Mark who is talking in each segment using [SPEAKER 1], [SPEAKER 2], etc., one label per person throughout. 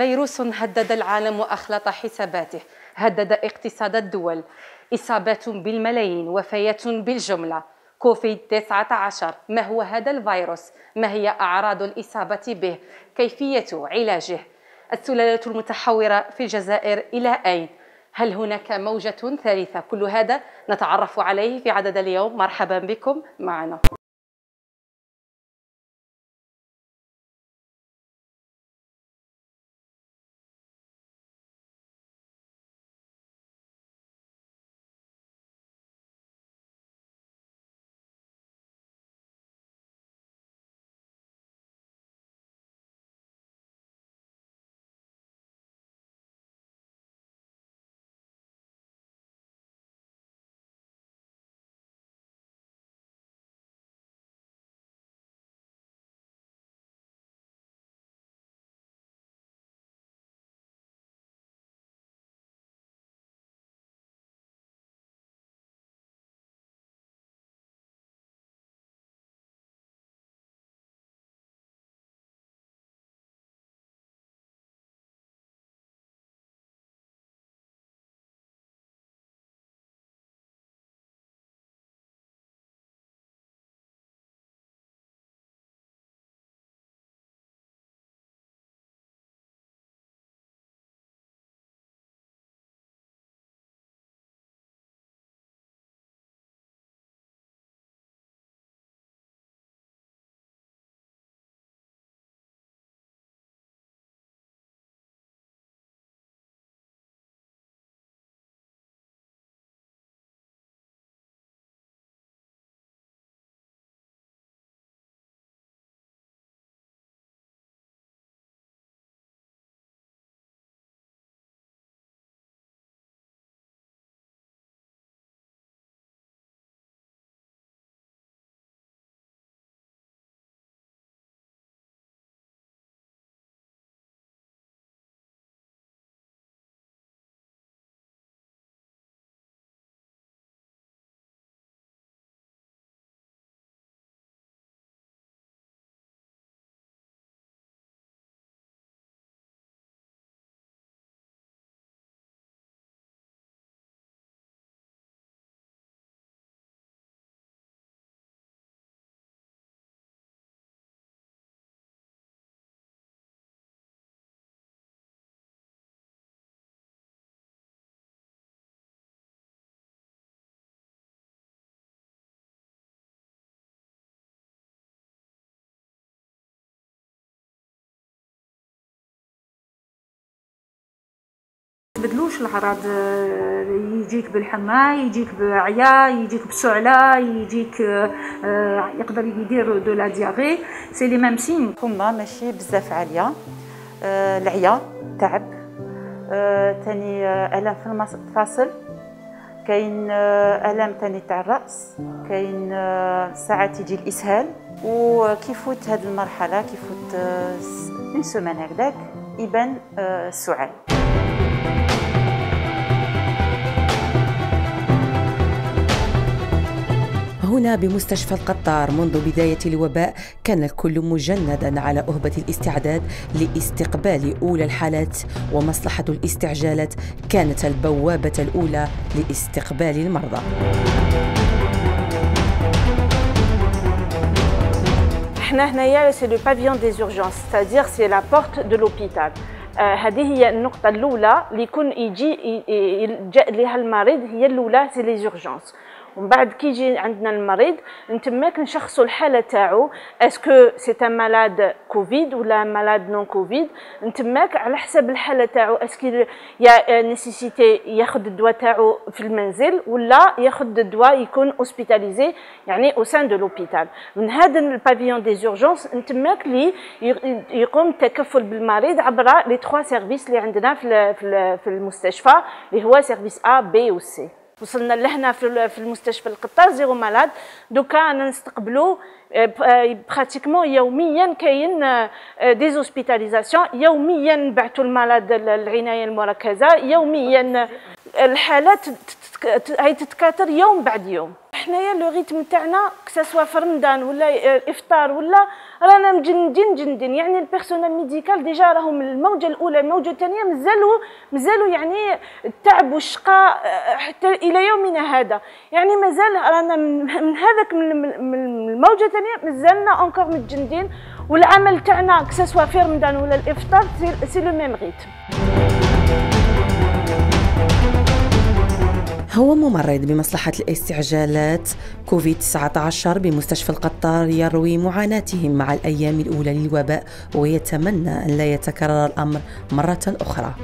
[SPEAKER 1] فيروس هدد العالم وأخلط حساباته، هدد اقتصاد الدول، إصابات بالملايين، وفيات بالجملة. كوفيد-19 ما هو هذا الفيروس؟ ما هي أعراض الإصابة به؟ كيفية علاجه؟ السلالة المتحورة في الجزائر إلى أين؟ هل هناك موجة ثالثة؟ كل هذا نتعرف عليه في عدد اليوم. مرحبا بكم معنا.
[SPEAKER 2] بدلوش الأعراض، يجيك بالحمى، يجيك بعيا، يجيك بسعلة، يجيك يقدر يدير دو لا دياغي، سي لي ميم سين.
[SPEAKER 3] الحمى ماشي بزاف عالية، العيا، تعب، تاني ألم في المفاصل، كاين ألم تاني تاع الرأس، كاين ساعات يجي الإسهال. وكيفوت هاد المرحلة كيفوت اون سومان هكذاك يبان السعال.
[SPEAKER 4] هنا بمستشفى القطار منذ بداية الوباء كان الكل مجندا على أهبة الاستعداد لاستقبال أولى الحالات، ومصلحة الاستعجالات كانت البوابة الأولى لاستقبال المرضى.
[SPEAKER 5] احنا هنايا سي لو بافيون دي زورجونس، ستادير سي لا بورت دو لوبيتال. هذه هي النقطة الأولى اللي يكون يلجأ لها المريض، هي الأولى سي لي زورجونس. ومن بعد كي يجي عندنا المريض نتماك نشخصوا الحاله تاعو، اسكو سي ان مالاد كوفيد ولا مالاد نون كوفيد. نتماك على حسب الحاله تاعو، اسكو يا نيسيسيتي ياخذ الدواء تاعو في المنزل ولا ياخذ الدواء يكون اوسبيتاليزي يعني او سان دو لوبيتال. من هذا البافيون دي زورجونس نتماك لي يقوم التكفل بالمريض عبر لي 3 سيرفيس اللي عندنا في المستشفى، اللي هو سيرفيس A B و C. وصلنا لهنا في المستشفى القطار زيرو مالاد. دوكا انا نستقبلوا براتيكمون يوميا، كاين ديزوسبيتاليزاسيون يوميا، نبعثوا المالاد العنايه المركزه يوميا. الحالات هي تتكاثر يوم بعد يوم. حنايا لو ريتم تاعنا كسوا في رمضان ولا الافطار ولا رانا مجندين يعني البيرسونيل ميديكال ديجا راهم الموجه الاولى الموجه الثانيه مازالوا يعني التعب والشقاء حتى الى يومنا هذا، يعني مازال رانا من هذاك من الموجه الثانيه مازالنا اونكور متجندين، والعمل تاعنا كسوا في رمضان ولا الافطار سي لو ميم ريتم.
[SPEAKER 4] هو ممرض بمصلحة الاستعجالات كوفيد-19 بمستشفى القطار يروي معاناتهم مع الأيام الأولى للوباء ويتمنى أن لا يتكرر الأمر مرة أخرى.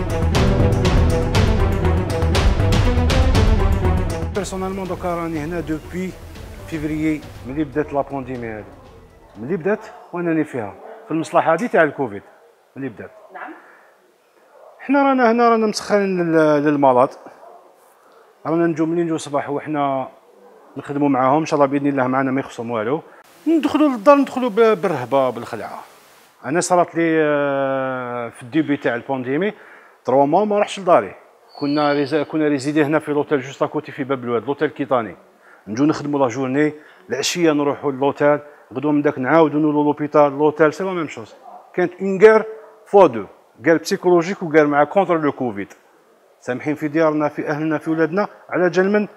[SPEAKER 6] بيرسونيلمون دوكا راني هنا دوبوي فيفريي ملي بدات لا بانديمي هذه، ملي بدات وانني فيها في المصلحة هذه تاع الكوفيد ملي بدات. نعم. حنا رانا هنا رانا مسخرين للمرض، رانا منين نجو الصباح وحنا نخدموا معاهم ان شاء الله باذن الله، معنا ما يخصهم والو، ندخلوا للدار ندخلوا بالرهبه بالخلعه. انا صارت لي في الديبي تاع البانديمي 3 موا ما رحتش لداري، كنا ريزيدي هنا في لوتيل جوست اكوتي في باب الواد، لوتيل كيطاني، نجو نخدموا لا جورني، العشيه نروحوا للوتيل، غدوه من داك نعاودوا نولوا لوبيتال لوتيل، سي لا ميم شوز. كانت اون غير فوا دو، غير بسيكولوجيك وغير مع كونتر لو كوفيد. سامحين في ديارنا في اهلنا في ولادنا على جال من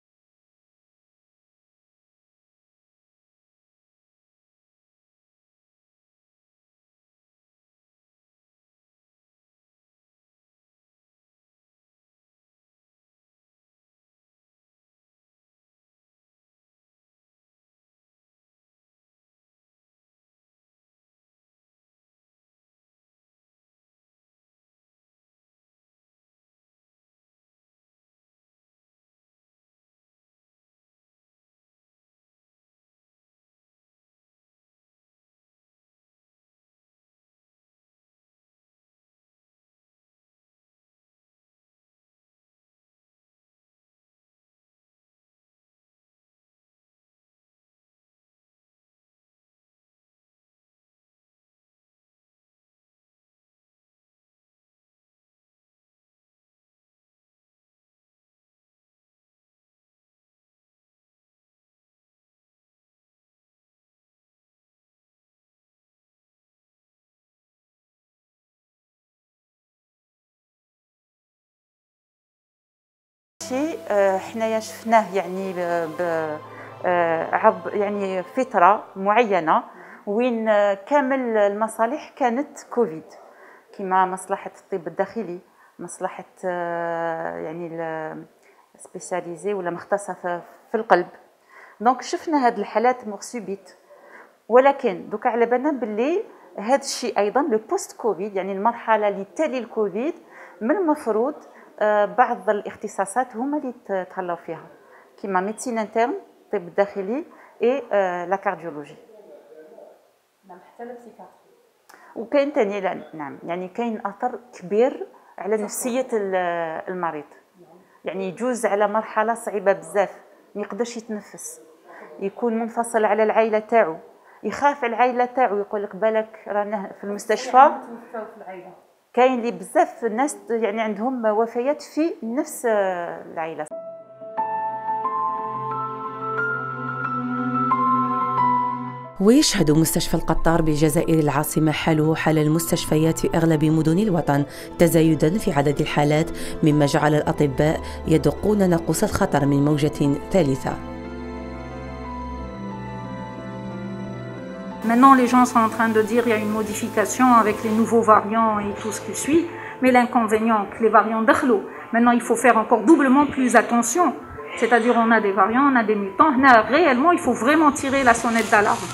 [SPEAKER 3] حنايا شفناه يعني يعني فتره معينه وين كامل المصالح كانت كوفيد، كما مصلحه الطب الداخلي، مصلحه يعني سبيسياليزي ولا مختصه في القلب. دونك شفنا هاد الحالات مغصوبيت، ولكن دوكا على بالنا باللي هذا الشيء ايضا لو بوست كوفيد، يعني المرحله اللي تلي الكوفيد، من المفروض بعض الاختصاصات هما اللي تهلاو فيها، كيما ميديسين انترن، الطب الداخلي، اي لا كارديولوجي.
[SPEAKER 1] نعم، حتى البسيكاتري.
[SPEAKER 3] وكاين ثاني نعم، يعني كاين اثر كبير على نفسيه المريض، يعني يجوز على مرحله صعيبه بزاف، ما يقدرش يتنفس، يكون منفصل على العائله تاعو، يخاف على العائله تاعو، يقول لك بالك رانا في المستشفى. كاين لي بزاف الناس يعني عندهم وفيات في نفس العائله.
[SPEAKER 4] ويشهد مستشفى القطار بالجزائر العاصمة حاله حال المستشفيات في أغلب مدن الوطن تزايداً في عدد الحالات، مما جعل الأطباء يدقون ناقوس الخطر من موجة ثالثة.
[SPEAKER 2] Maintenant, les gens sont en train de dire qu'il y a une modification avec les nouveaux variants et tout ce qui suit. Mais l'inconvénient, que les variants d'Akhlo, maintenant il faut faire encore doublement plus attention. C'est-à-dire on a des variants, on a des mutants. Là, réellement, il faut vraiment tirer la sonnette d'alarme.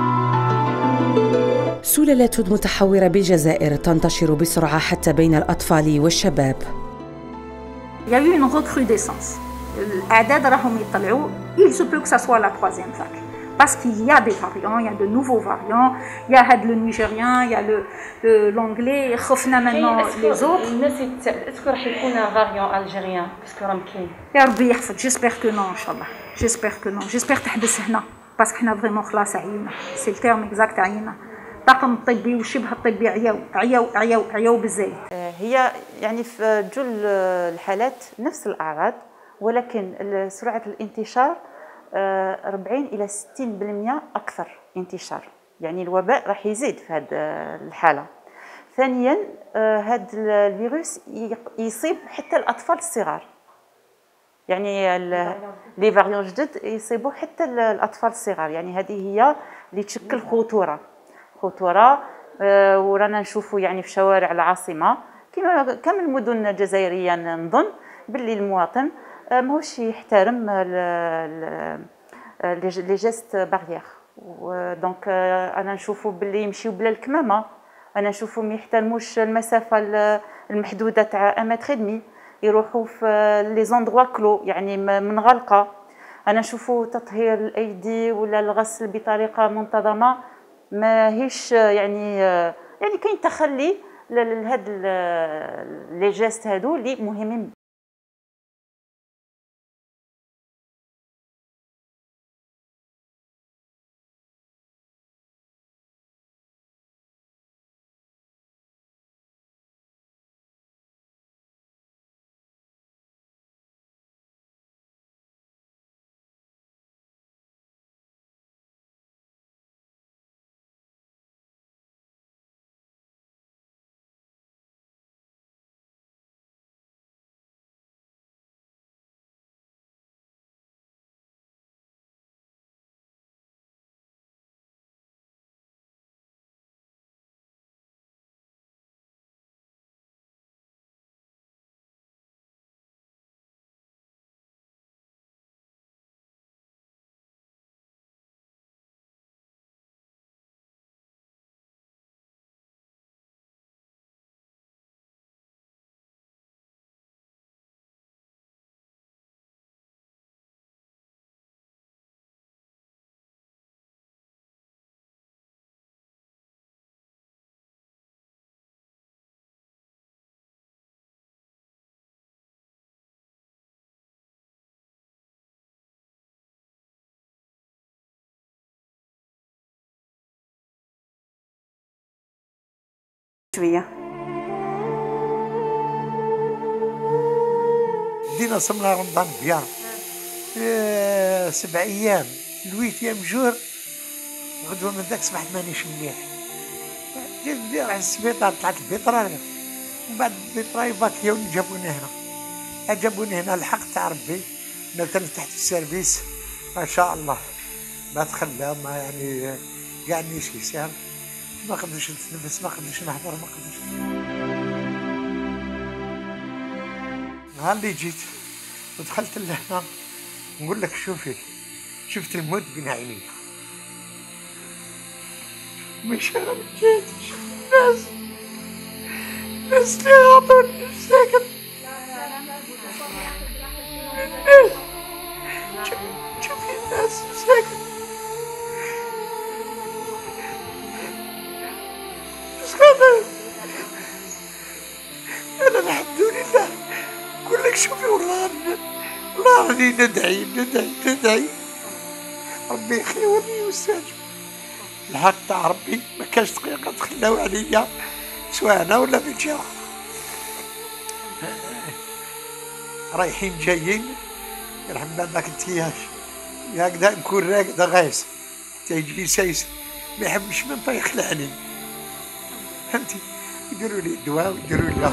[SPEAKER 4] سلالات متحورة بالجزائر تنتشر بسرعة حتى بين الأطفال والشباب.
[SPEAKER 2] Il y a eu une recrudescence. الأعداد راهم يطلعوا. Il se peut que ça soit la troisième vague. Parce qu'il y a des variants, il y a de nouveaux variants, il y a le nigérien, il y a l'anglais, خفنا maintenant les autres.
[SPEAKER 1] Est-ce que راح يكون variant algérien parce que راهم كاين؟
[SPEAKER 2] يا ربي يحفظ، j'espère que non إن شاء الله. J'espère que non. J'espère تحبس هنا parce que حنا فريمون خلاص عينا. C'est le terme exact عينا. الطاقم الطبي والشبه الطبي عياو بالزايد.
[SPEAKER 3] هي يعني في جل الحالات نفس الأعراض، ولكن سرعة الانتشار 40 إلى 60% أكثر انتشار، يعني الوباء راح يزيد في هذه الحالة. ثانيا هذا الفيروس يصيب حتى الأطفال الصغار، يعني لي فاريون جدد يصيبوا حتى الأطفال الصغار، يعني هذه هي اللي تشكل خطورة. ورانا نشوفوا يعني في شوارع العاصمة كما كامل المدن الجزائرية نظن باللي المواطن ماهوش يحترم لي جيست باريير. دونك انا نشوفوا باللي يمشيو بلا الكمامه، انا نشوفوا ما يحترموش المسافه المحدوده تاع 1 متر، يروحوا في لي زوندغوا كلو يعني منغلقه. انا نشوفوا تطهير الايدي ولا الغسل بطريقه منتظمه ماهيش يعني كاين تخلي لهاد لي جيست هادو اللي مهمين.
[SPEAKER 7] شويه دينا صمنا رمضان بيان 7 ايام، 8 ايام جور غدوه من ذاك صبحت مانيش مليح، جيت راح للسبيطار، طلعت البيطرانية، ومن بعد البيطرانية فاكيوني جابوني هنا الحق تاع ربي، مثلا تحت السيرفيس ما شاء الله، ما تخلى ما يعني كاع نيشي ساهم، ما قدرتش نتنفس، ما قدرتش نهضر، ما قدرتش. نهار اللي جيت ودخلت لهنا نقول لك شوفي، شفت الموت بين عيني، مش انا جيت شفت الناس اللي غاطوني ساكن، الناس شوفي الناس ساكن، أنا الحمد لله نقول لك شوفي والله راني ندعي ربي يخيرني ويستاجب الحق تاع ربي، ما كاش دقيقة تخلاو عليا سواء أنا ولا في الجهة، رايحين جايين يرحم بالك انتياش هكذا نكون راقدة غايس تيجي سايس ما يحبش من فيخلعني، فهمتي؟ يديروا لي الدواء ويديروا لي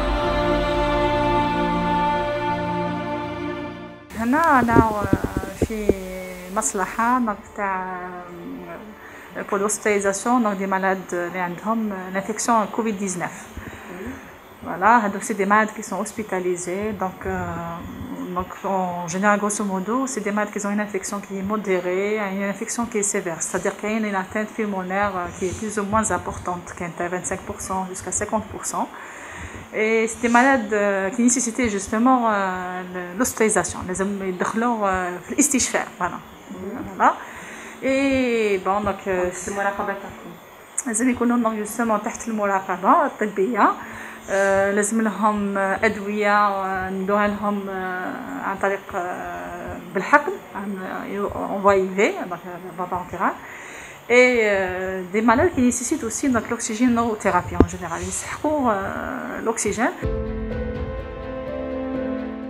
[SPEAKER 2] هنا أنا في مصلحة تاع pour l'hospitalisation donc des malades اللي عندهم l'infection Covid-19. Voilà, donc c'est des malades qui sont hospitalisés. Donc en général, grosso modo, c'est des malades qui ont une infection qui est modérée, une infection qui est sévère. C'est-à-dire qu'il y a une atteinte pulmonaire qui est plus ou moins importante, qui est à 25% jusqu'à 50%. Et c'est des malades qui nécessitaient justement l'hospitalisation. Les hommes يدخلوا في الاستشفاء. Voilà. Et bon, donc c'est المراقبة تاعكم. لازم يكونوا justement تحت المراقبة الطبية. لازم لهم أدوية ندوها لهم عن طريق بالحقن on va y aller donc vapeur et des malades qui nécessitent aussi donc l'oxygénothérapie en général يسحقوا l'oxygène.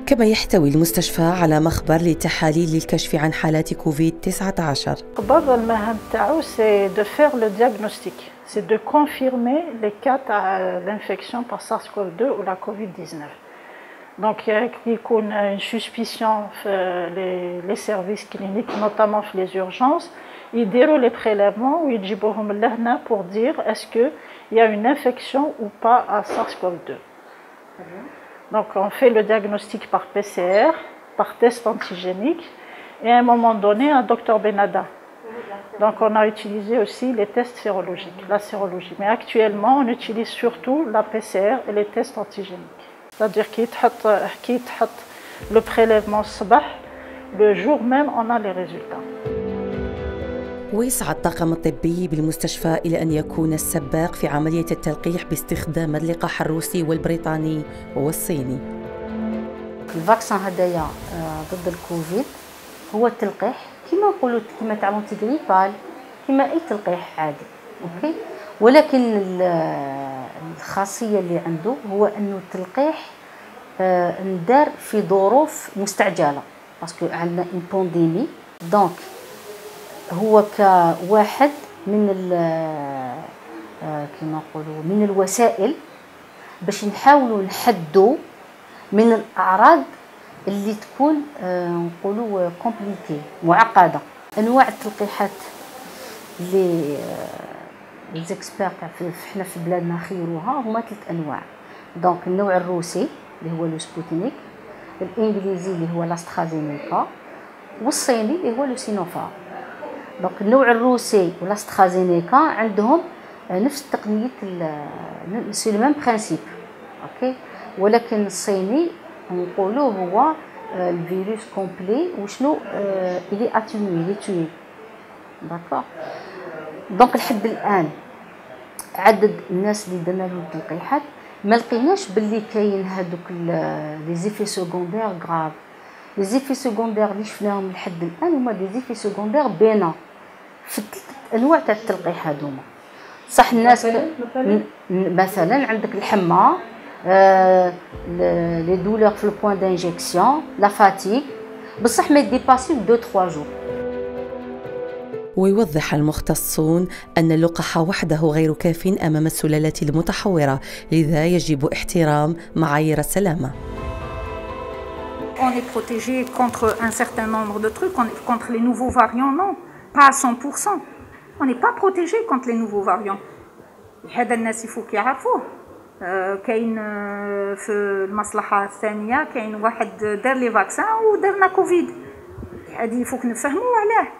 [SPEAKER 4] كما يحتوي المستشفى على مخبر للتحاليل للكشف عن حالات كوفيد-19.
[SPEAKER 2] مخبر المهام تاعو سي دو فير لو دياغنوستيك، سي دو كونفيرمي لي كا تاع لانفيكسيون بار SARS-CoV-2 ولا كوفيد-19. دونك يكون une suspicion في les services cliniques notamment في les urgences يديروا les prélèvements ويجيبوهم لهنا pour dire est-ce que il y a une infection ou pas à SARS-CoV-2. Donc on fait le diagnostic par PCR, par test antigénique et à un moment donné un docteur Benada. Donc on a utilisé aussi les tests sérologiques, la sérologie. Mais actuellement on utilise surtout la PCR et les tests antigéniques. C'est-à-dire qu'il يتحط le prélèvement الصباح, le jour même on a les résultats.
[SPEAKER 4] ويسعى الطاقم الطبي بالمستشفى إلى أن يكون السباق في عملية التلقيح باستخدام اللقاح الروسي والبريطاني والصيني.
[SPEAKER 8] الفاكسين هدايا ضد الكوفيد هو التلقيح كما نقولوا كما تاع لونتيغريبال كما أي تلقيح عادي، أوكي؟ ولكن الخاصية اللي عنده هو أنه التلقيح ندار في ظروف مستعجلة، باسكو عندنا اون بانديمي، دونك هو كواحد من كما نقولوا من الوسائل باش نحاولوا نحدوا من الأعراض اللي تكون نقولوا كومبليكي معقدة. أنواع التلقيحات اللي الزكسبير حنا في بلادنا خيروها هما 3 أنواع. دونك النوع الروسي اللي هو لو سبوتنيك، الانجليزي اللي هو لاسترازينيكا، والصيني اللي هو لو سينوفارم. دونك النوع الروسي ولاسترازينيكا عندهم نفس تقنية سي لو ميم برينسيپ، اوكي، ولكن الصيني نقولوا هو الفيروس كومبلي وشنو إلي اتوني إلي توي، داكور. دونك لحد الان عدد الناس اللي درنا لهم التلقيحات ما لقيناش باللي كاين هذوك لي زيفي سيكوندير غراف. لي زيفي سيكوندير اللي شفناهم لحد الان هما لي زيفي سيكوندير بينا في 3 انواع تاع التلقيح هذوما. صح الناس مثلا عندك الحمى، لي دولور في البوين دانجيكسيون، لا فاتيغ، بصح ما يديباسيو 2-3 جور.
[SPEAKER 4] ويوضح المختصون أن اللقاح وحده غير كاف أمام السلالات المتحورة، لذا يجب احترام معايير السلامة.
[SPEAKER 2] On est protégé contre un certain nombre de trucs, contre les nouveaux variants, non, pas à 100%. On n'est pas protégé contre les nouveaux variants. هذا الناس يفوك يعرفوه. كاين في المصلحة الثانية كاين واحد دار لي فاكسان ودارنا كوفيد. هذه يفوك نفهموا علاه.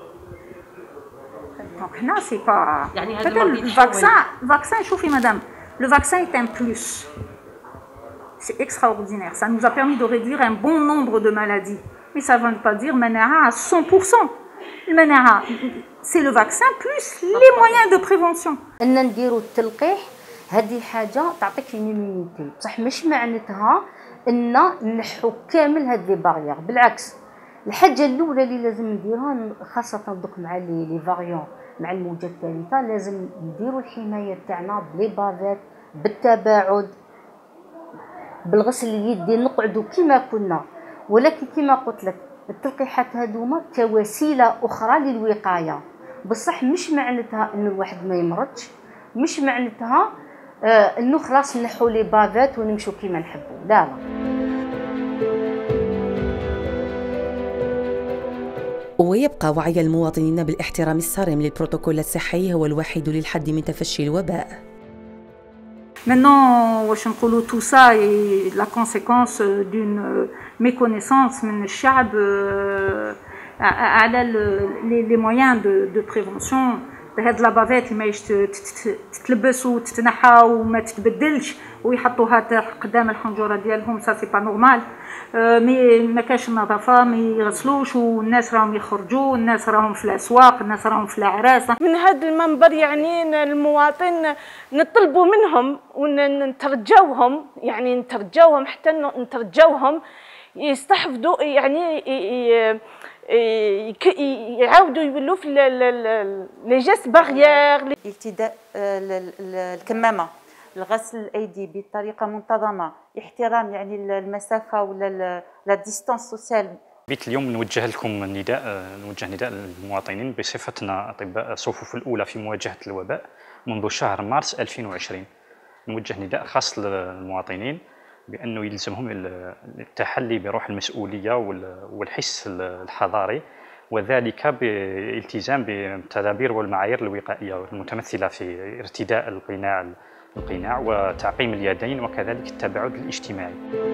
[SPEAKER 2] Donc là, c'est pas. Peut-être le vaccin, chauffez madame, le vaccin est un plus. C'est extraordinaire. Ça nous a permis de réduire un bon nombre de maladies. Mais ça ne veut pas dire Manaha à 100%. Le Manaha, c'est le vaccin plus les moyens de prévention.
[SPEAKER 8] أن نديروا التلقيح هذه حاجة تعطيك الإيميونيتي، بصح مش معناتها أن نحو كامل هذه البارير، بالعكس. الحاجة الأولى اللي لازم نديرها خاصة دوك مع لي فاريون مع الموجة الثالثة، لازم نديروا الحماية تاعنا بلي بافيت، بالتباعد، بالغسل اليدين، نقعدوا كما كنا. ولكن كما قلت لك التلقيحات هذوما كوسيلة أخرى للوقاية، بصح مش معناتها إنه الواحد ما يمرضش، مش معناتها إنه خلاص نحو لي بافيت ونمشوا كما نحبوا، لا لا.
[SPEAKER 4] ويبقى وعي المواطنين بالاحترام الصارم للبروتوكول الصحي هو الوحيد للحد من تفشي الوباء.
[SPEAKER 2] Maintenant, واش نقولوا tout ça est la conséquence d'une méconnaissance من الشعب على les moyens de prévention. هاد لابافيت اللي ماهيش تتلبس وتتنحى وما تتبدلش ويحطوها قدام الحنجره ديالهم، سا سي با نورمال. ما كاش النظافه، ما يغسلوش، والناس راهم يخرجوا، الناس راهم في الاسواق، الناس راهم في الاعراس.
[SPEAKER 5] من هذا المنبر يعني المواطن نطلبوا منهم ونترجوهم، يعني نترجوهم حتى نترجوهم يستحفظوا، يعني يعاودوا يولوا في لي جيست باريير.
[SPEAKER 3] ارتداء الكمامه غسل الايدي بطريقه منتظمه، احترام يعني المسافه ولا لا ديستانس سوسيال.
[SPEAKER 9] بيت اليوم نوجه نداء للمواطنين بصفتنا اطباء الصفوف الاولى في مواجهه الوباء منذ شهر مارس 2020. نوجه نداء خاص للمواطنين بانه يلزمهم التحلي بروح المسؤوليه والحس الحضاري، وذلك بالالتزام بالتدابير والمعايير الوقائيه المتمثله في ارتداء القناع وتعقيم اليدين وكذلك التباعد الاجتماعي.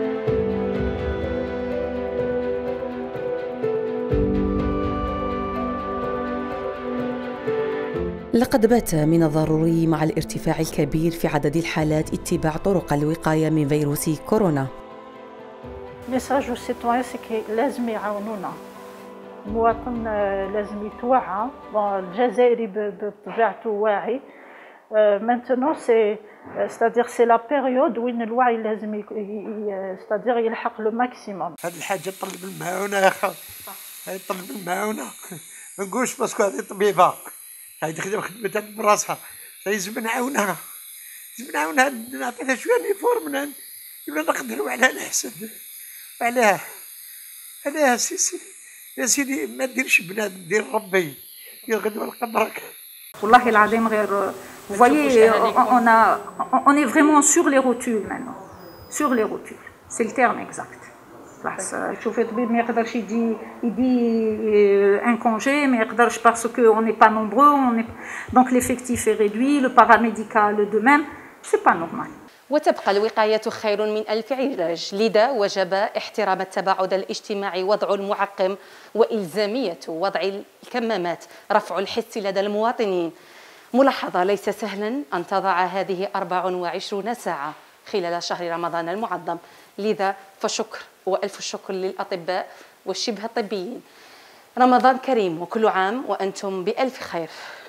[SPEAKER 4] لقد بات من الضروري مع الارتفاع الكبير في عدد الحالات اتباع طرق الوقاية من فيروس كورونا.
[SPEAKER 2] ميساج السيتوان سكي لازم يعاونونا، المواطن لازم يتوعى، الجزائري بطبيعته واعي. maintenant c'est-à-dire c'est la période وين الوعي لازم c'est-à-dire يلحق لو ماكسيموم.
[SPEAKER 7] هذه الحاجه تطلب المعاونه يا خا، هذه تطلب المعاونه، ما نقولش باسكو هذه طبيبه هاي تخدم خدمتها براسها، لازم نعاونها، لازم نعاونها، نعطيها شويه ليفورم ولا نقدروا عليها الحسن. علاه سي يا سيدي ما ديرش بنادم، دير ربي، دير غدوه لقدرك.
[SPEAKER 2] والله العظيم غير vous voyez on est vraiment sur les rotules maintenant, sur les rotules, c'est le terme exact. شوفي طبيب ما يقدرش يدي ان كونجي، ما يقدرش باسكو اون ني با نومبرو، دونك ليفيكتيف اي ريدوي، لو باراميديكال دو ميم، سي با نورمال.
[SPEAKER 1] وتبقى الوقاية خير من ألف علاج، لذا وجب احترام التباعد الاجتماعي، وضع المعقم وإلزامية وضع الكمامات، رفع الحس لدى المواطنين. ملاحظة، ليس سهلا أن تضع هذه 24 ساعة خلال شهر رمضان المعظم، لذا فشكر وألف شكر للأطباء والشبه الطبيين. رمضان كريم وكل عام وأنتم بألف خير.